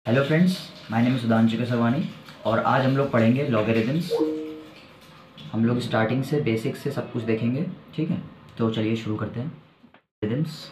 Hello friends, my name is Sudhanshu Kesarwani और आज हम लोग पढ़ेंगे लॉगरिथम्स। हम लोग स्टार्टिंग से बेसिक से सब कुछ देखेंगे, ठीक है। तो चलिए शुरू करते हैं। लॉगरिथम्स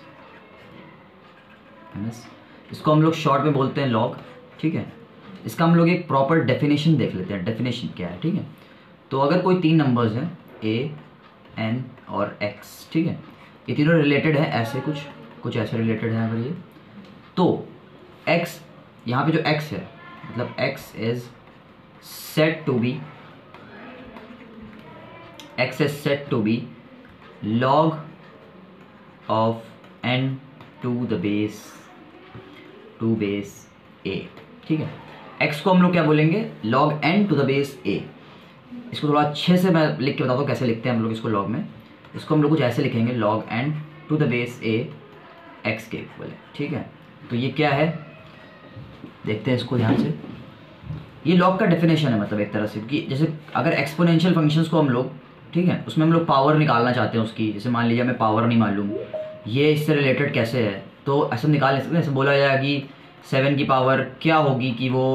इसको हम लोग शॉर्ट में बोलते हैं लॉग, ठीक है। इसका हम लोग एक प्रॉपर डेफिनेशन देख लेते हैं, डेफिनेशन क्या है, ठीक है। तो अगर कोई तीन नंबर्स हैं a, n और x, ठीक है, ये तीनों रिलेटेड है, ऐसे कुछ ऐसे रिलेटेड है अगर ये, तो x यहाँ पे जो x है मतलब x is set to be log of n to the base a, ठीक है। x को हम लोग क्या बोलेंगे, log n to the base a। इसको थोड़ा अच्छे से मैं लिख के बताता हूँ कैसे लिखते हैं हम लोग इसको लॉग में। इसको हम लोग कुछ ऐसे लिखेंगे, log n to the base a x के इक्वल है, ठीक है। तो ये क्या है, देखते हैं इसको ध्यान से। ये लॉग का डेफिनेशन है, मतलब एक तरह से कि जैसे अगर एक्सपोनेंशियल फंक्शंस को हम लोग, ठीक है, उसमें हम लोग पावर निकालना चाहते हैं उसकी। जैसे मान लीजिए हमें पावर नहीं मालूम ये इससे रिलेटेड कैसे है, तो ऐसे निकाल नहीं सकते। ऐसे बोला जाए कि 7 की पावर क्या होगी कि वो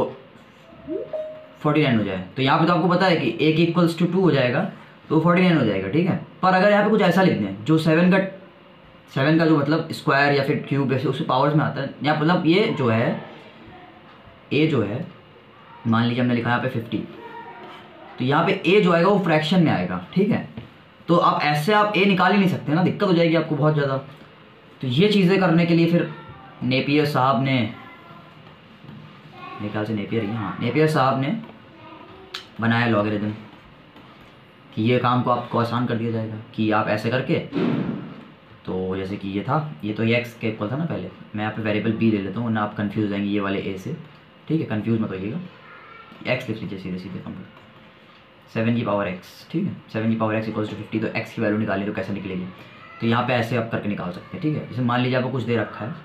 49 हो जाए, तो यहाँ पे तो आपको पता है कि a की इक्वल्स टू 2 हो जाएगा तो 49 हो जाएगा, ठीक है। पर अगर यहाँ पे कुछ ऐसा लिख दें जो 7 का जो मतलब स्क्वायर या फिर क्यूब ऐसे उसके पावर्स में आता है, यहाँ मतलब ये जो है a जो है, मान लीजिए हमने लिखा यहाँ पे 50, तो यहाँ पे a जो आएगा वो फ्रैक्शन में आएगा, ठीक है। तो आप ऐसे आप a निकाल ही नहीं सकते ना, दिक्कत हो जाएगी आपको बहुत ज़्यादा। तो ये चीज़ें करने के लिए फिर नेपियर साहब ने, मेरे ख्याल से नेपियर साहब ने बनाया लॉगरिथम कि ये काम को आपको आसान कर दिया जाएगा कि आप ऐसे करके, तो जैसे कि ये था, ये तो ये x के इक्वल था ना पहले, मैं यहाँ पे वेरिएबल b ले लेता हूँ वरना आप कंफ्यूज जाएंगे ये वाले a से, ठीक है। कंफ्यूज मत होइएगा, x लिख लीजिए सीधे कंप्यूटर 7 की पावर x, ठीक है। 7 की पावर x इक्वल्स टू 50, तो x की वैल्यू निकालिए तो कैसे निकलेगी, तो यहाँ पे ऐसे आप करके निकाल सकते हैं, ठीक है। जैसे मान लीजिए आपको कुछ दे रखा है,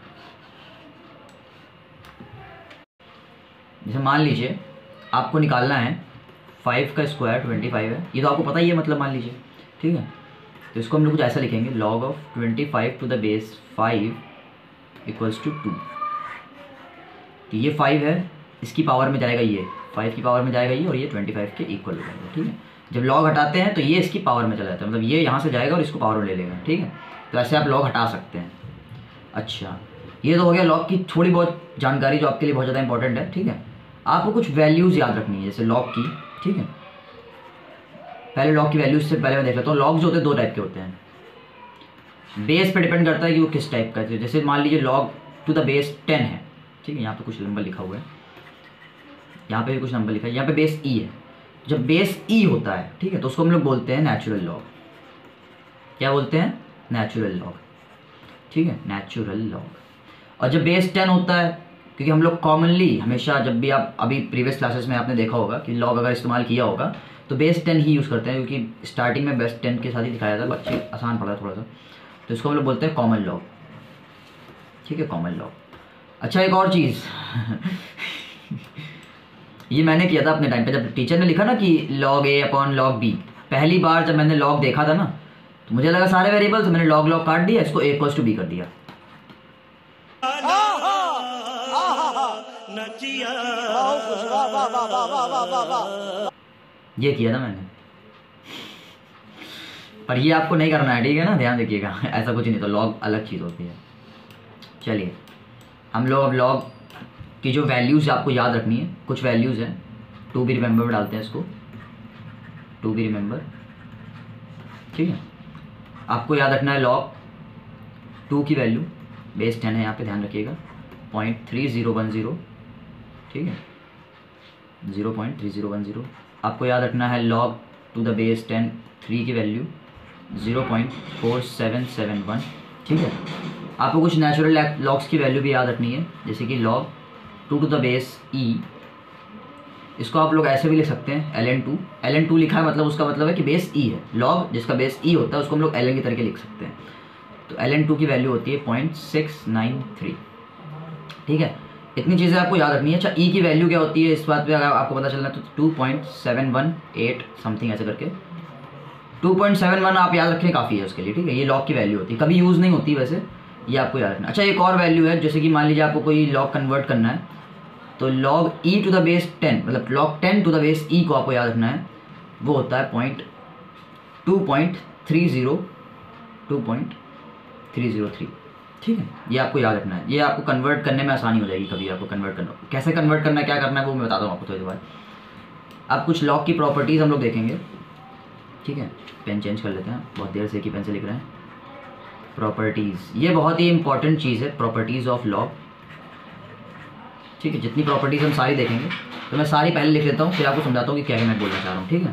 जैसे मान लीजिए आपको निकालना है 5 का स्क्वायर 25 है, ये तो आपको पता ही है, मतलब मान लीजिए, ठीक है। तो इसको हम लोग कुछ ऐसा लिखेंगे, log of 25 to the base 5 equals to 2। तो ये 5 है, इसकी पावर में जाएगा ये 5 की पावर में जाएगा ये, और ये 25 के इक्वल हो जाएगा, ठीक है। जब लॉग हटाते हैं तो ये इसकी पावर में चला जाता है, मतलब ये यहाँ से जाएगा और इसको पावर में ले लेगा, ठीक है। तो ऐसे आप लॉग हटा सकते हैं। अच्छा, ये तो हो गया लॉग की थोड़ी बहुत जानकारी जो आपके लिए बहुत ज़्यादा इंपॉर्टेंट है, ठीक है। आपको कुछ वैल्यूज़ याद रखनी है, जैसे लॉग की, ठीक है। पहले लॉग की वैल्यूज से पहले मैं देख लेता हूँ। लॉग जो होते हैं दो टाइप के होते हैं, बेस पे डिपेंड करता है कि वो किस टाइप का है। जैसे मान लीजिए लॉग टू द बेस 10 है, ठीक है। यहाँ पे कुछ नंबर लिखा हुआ है, यहाँ पे भी कुछ नंबर लिखा है, यहाँ पे बेस ई है। जब बेस ई होता है, ठीक है, तो उसको हम लोग बोलते हैं नेचुरल लॉग। क्या बोलते हैं, नेचुरल लॉग, ठीक है, नेचुरल लॉग। और जब बेस 10 होता है, क्योंकि हम लोग कॉमनली हमेशा जब भी आप अभी प्रीवियस क्लासेस में आपने देखा होगा कि लॉग अगर इस्तेमाल किया होगा तो बेस 10 ही यूज़ करते हैं, क्योंकि स्टार्टिंग में बेस 10 के साथ ही दिखाया था, बच्चे आसान पड़ा थोड़ा सा, तो इसको हम लोग बोलते हैं कॉमन लॉग, ठीक है, कॉमन लॉग। अच्छा, एक और चीज़ ये मैंने किया था अपने टाइम पे, जब टीचर ने लिखा ना कि log a upon log b, पहली बार जब मैंने log देखा था ना तो मुझे लगा सारे वेरिएबल, तो मैंने log काट दिया, इसको a इक्वल्स टू b कर दिया। ये किया था मैंने, पर ये आपको नहीं करना है, ठीक है ना, ध्यान रखिएगा। ऐसा कुछ नहीं, तो लॉग अलग चीज़ होती है। चलिए हम लोग अब लॉग की जो वैल्यूज़ आपको याद रखनी है, कुछ वैल्यूज़ हैं, टू बी रिमेंबर में डालते हैं इसको, टू बी रिमेंबर, ठीक है। आपको याद रखना है लॉग 2 की वैल्यू बेस 10 है, यहाँ पे ध्यान रखिएगा 0.3010, ठीक है, 0.3010। आपको याद रखना है log टू द बेस 10 3 की वैल्यू 0.4771, ठीक है। आपको कुछ नेचुरल लॉग्स की वैल्यू भी याद रखनी है, जैसे कि log 2 to the base e, इसको आप लोग ऐसे भी लिख सकते हैं ln2 लिखा है, मतलब उसका मतलब है कि बेस e है। log जिसका बेस e होता है उसको हम लोग ln की तरह लिख सकते हैं। तो ln2 की वैल्यू होती है 0.693, ठीक है। इतनी चीज़ें आपको याद रखनी है। अच्छा, ई की वैल्यू क्या होती है, इस बात पे अगर आपको पता चलना तो 2.718 समथिंग ऐसे करके 2.71 आप याद रखें, काफ़ी है उसके लिए, ठीक है। ये लॉग की वैल्यू होती है, कभी यूज़ नहीं होती वैसे, ये आपको याद रखना। अच्छा, एक और वैल्यू है, जैसे कि मान लीजिए आपको कोई लॉग कन्वर्ट करना है, तो log e to the base 10 मतलब log 10 to the base e को आपको याद रखना है, वो होता है 2.303। ठीक है, ये आपको याद रखना है। ये आपको कन्वर्ट करने में आसानी हो जाएगी, कभी आपको कन्वर्ट करना, कैसे कन्वर्ट करना है, क्या करना है, वो मैं बताता हूँ आपको थोड़ी देर बाद। अब कुछ लॉग की प्रॉपर्टीज़ हम लोग देखेंगे। ठीक है, पेन चेंज कर लेते हैं, बहुत देर से एक ही पेन से लिख रहे हैं। प्रॉपर्टीज़, ये बहुत ही इंपॉर्टेंट चीज़ है, प्रॉपर्टीज़ ऑफ लॉग। ठीक है, जितनी प्रॉपर्टीज़ हम सारी देखेंगे, तो मैं सारी पहले लिख लेता हूँ, फिर आपको समझाता हूँ कि क्या मैं बोलना चाह रहा हूँ। ठीक है,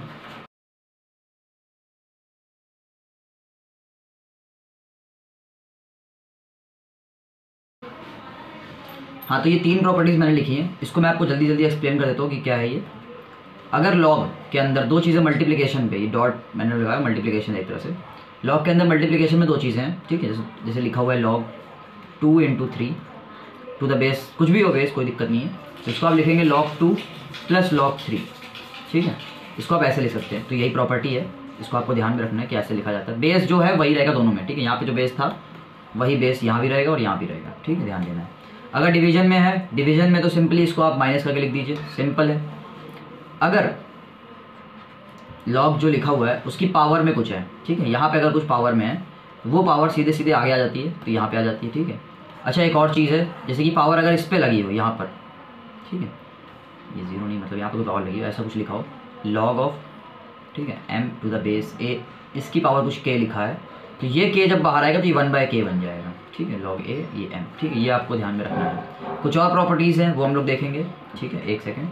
हाँ, तो ये 3 प्रॉपर्टीज़ मैंने लिखी हैं, इसको मैं आपको जल्दी जल्दी एक्सप्लेन कर देता हूँ कि क्या है ये। अगर लॉग के अंदर 2 चीज़ें मल्टीप्लिकेशन पे, ये डॉट मैंने लगाया मल्टीप्लिकेशन एक तरह से, लॉग के अंदर मल्टीप्लिकेशन में 2 चीज़ें हैं। ठीक है, जैसे लिखा हुआ है log 2 × 3 टू द बेस, कुछ भी हो बेस, कोई दिक्कत नहीं है, तो इसको आप लिखेंगे log 2 + log 3। ठीक है, इसको आप ऐसे लिख सकते हैं, तो यही प्रॉपर्टी है, इसको आपको ध्यान में रखना है कि ऐसे लिखा जाता है। बेस जो है वही रहेगा दोनों में। ठीक है, यहाँ पे जो बेस था वही बेस यहाँ भी रहेगा और यहाँ भी रहेगा। ठीक है, ध्यान देना है। अगर डिवीजन में है, डिवीजन में तो सिंपली इसको आप माइनस करके लिख दीजिए, सिंपल है। अगर लॉग जो लिखा हुआ है उसकी पावर में कुछ है, ठीक है, यहाँ पे अगर कुछ पावर में है, वो पावर सीधे सीधे आगे आ जाती है, तो यहाँ पे आ जाती है। ठीक है, अच्छा, एक और चीज़ है, जैसे कि पावर अगर इस पर लगी हो यहाँ पर, ठीक है, ये 0 नहीं, मतलब यहाँ पे कोई पावर लगी हो, ऐसा कुछ लिखा हो, log ऑफ, ठीक है, m to the base a, इसकी पावर कुछ k लिखा है, तो ये k जब बाहर आएगा तो ये 1/k बन जाएगा। ठीक है, log a ये m। ठीक है, ये आपको ध्यान में रखना है। कुछ और प्रॉपर्टीज़ हैं वो हम लोग देखेंगे। ठीक है, एक सेकेंड।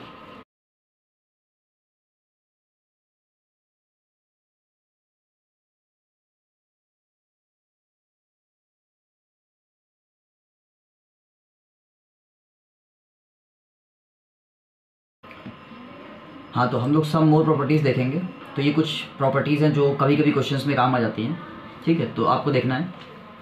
हाँ, तो हम लोग सम मोर प्रॉपर्टीज़ देखेंगे। तो ये कुछ प्रॉपर्टीज़ हैं जो कभी कभी क्वेश्चंस में काम आ जाती हैं। ठीक है, तो आपको देखना है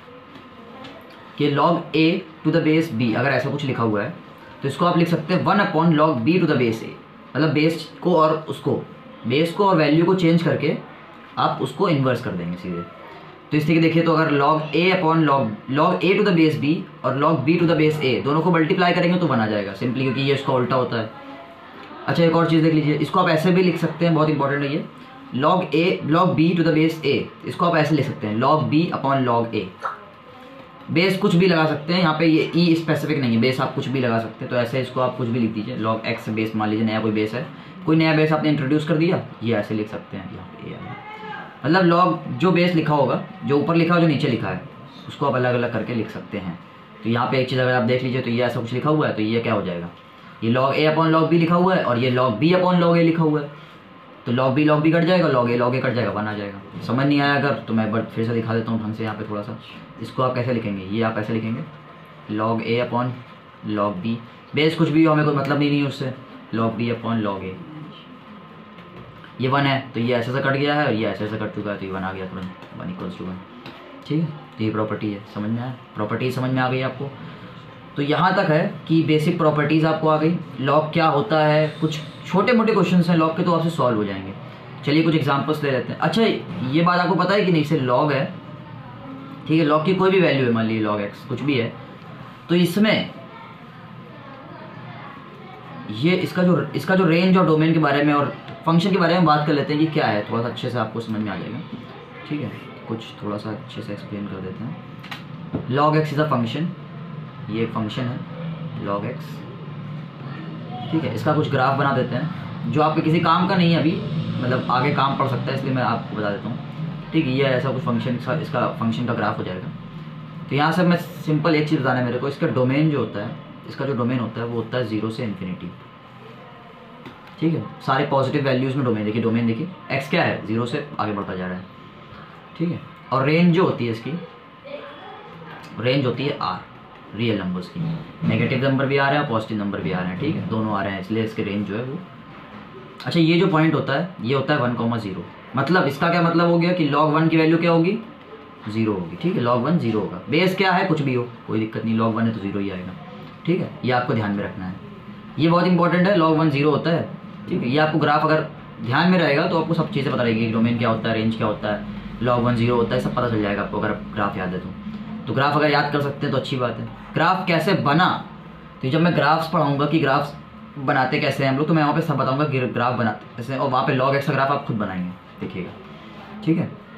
कि log a to the base b, अगर ऐसा कुछ लिखा हुआ है तो इसको आप लिख सकते हैं 1/log b to the base a, मतलब बेस को और वैल्यू को चेंज करके आप उसको इन्वर्स कर देंगे सीधे। तो इस तरीके देखिए, तो अगर log a to the base b और log b to the base a दोनों को मल्टीप्लाई करेंगे तो बना जाएगा सिंपली, क्योंकि ये इसका उल्टा होता है। अच्छा, एक और चीज़ देख लीजिए, इसको आप ऐसे भी लिख सकते हैं, बहुत इंपॉर्टेंट है ये, log b to the base a, इसको आप ऐसे लिख सकते हैं log b/log a। बेस कुछ भी लगा सकते हैं, यहाँ पे ये ई स्पेसिफिक नहीं है, बेस आप कुछ भी लगा सकते हैं, तो ऐसे इसको आप कुछ भी लिख दीजिए। log x बेस, मान लीजिए नया कोई बेस है, कोई नया बेस आपने इंट्रोड्यूस कर दिया, ये ऐसे लिख सकते हैं, यहाँ पे मतलब log जो बेस लिखा होगा, जो ऊपर लिखा हो, जो नीचे लिखा है, उसको आप अलग अलग करके लिख सकते हैं। तो यहाँ पे एक चीज़ अगर आप देख लीजिए, तो ये ऐसा कुछ लिखा हुआ है, तो ये क्या हो जाएगा, ये log a/log b लिखा हुआ है और ये log b/log a लिखा हुआ है, तो log b कट जाएगा, log a कट जाएगा, 1 आ जाएगा। समझ नहीं आया अगर, तो मैं एक बार फिर से दिखा देता हूँ ढंग से। यहाँ पे थोड़ा सा इसको आप कैसे लिखेंगे, ये आप ऐसे लिखेंगे log a/log b, बेस कुछ भी हो, हमें कोई मतलब नहीं है उससे, log b/log a, ये 1 है, तो ये ऐसे से कट गया है और ये ऐसे से कट चुका है, तो ये 1 आ गया तुरंत, 1 = 1। ठीक है, तो ये प्रॉपर्टी है, समझ में आया, प्रॉपर्टी समझ में आ गई आपको। तो यहाँ तक है कि बेसिक प्रॉपर्टीज़ आपको आ गई। लॉग क्या होता है, कुछ छोटे मोटे क्वेश्चंस हैं लॉग के, तो आपसे सॉल्व हो जाएंगे। चलिए कुछ एग्जांपल्स ले लेते हैं। अच्छा, ये बात आपको पता है कि नहीं, से लॉग है, ठीक है, लॉग की कोई भी वैल्यू है, मान लीजिए log x कुछ भी है, तो इसमें ये इसका जो रेंज और डोमेन के बारे में और फंक्शन के बारे में बात कर लेते हैं कि क्या है, थोड़ा सा अच्छे से आपको समझ में आ जाएगा। ठीक है, कुछ थोड़ा सा अच्छे से एक्सप्लेन कर देते हैं। log x is a function, ये एक फंक्शन है log x। ठीक है, इसका कुछ ग्राफ बना देते हैं, जो आपके किसी काम का नहीं है अभी, मतलब आगे काम पड़ सकता है, इसलिए मैं आपको बता देता हूँ। ठीक है, ये ऐसा कुछ फंक्शन, इसका फंक्शन का ग्राफ हो जाएगा। तो यहाँ से मैं सिंपल एक चीज़ बताना है मेरे को, इसका डोमेन जो होता है, इसका जो डोमेन होता है वो होता है 0 से इन्फिनिटी। ठीक है, सारे पॉजिटिव वैल्यूज़ में डोमेन देखिए, x क्या है, 0 से आगे बढ़ता जा रहा है। ठीक है, और रेंज जो होती है इसकी, रेंज होती है r, रियल नंबर्स की, नेगेटिव नंबर भी आ रहे हैं और पॉजिटिव नंबर भी आ रहे हैं। ठीक है, दोनों आ रहे हैं, इसलिए इसके रेंज जो है वो। अच्छा, ये जो पॉइंट होता है, ये होता है 1,0, मतलब इसका क्या मतलब हो गया कि log 1 की वैल्यू क्या होगी, 0 होगी। ठीक है, log 1 0 होगा, बेस क्या है, कुछ भी हो, कोई दिक्कत नहीं, log 1 है तो 0 ही आएगा। ठीक है, ये आपको ध्यान में रखना है, ये बहुत इंपॉर्टेंट है, log 1 0 होता है। ठीक है, ये आपको ग्राफ अगर ध्यान में रहेगा तो आपको सब चीज़ें पता रहेगी, डोमेन क्या होता है, रेंज क्या होता है, log 1 0 होता है, सब पता चल जाएगा आपको अगर ग्राफ याद है तो ग्राफ अगर याद कर सकते हैं तो अच्छी बात है। ग्राफ कैसे बना, तो जब मैं ग्राफ्स पढ़ाऊंगा कि ग्राफ्स बनाते कैसे हैं हम लोग, तो मैं वहाँ पे सब बताऊंगा ग्राफ बनाते कैसे, और वहाँ पे log x का ग्राफ आप खुद बनाएंगे, देखिएगा। ठीक है।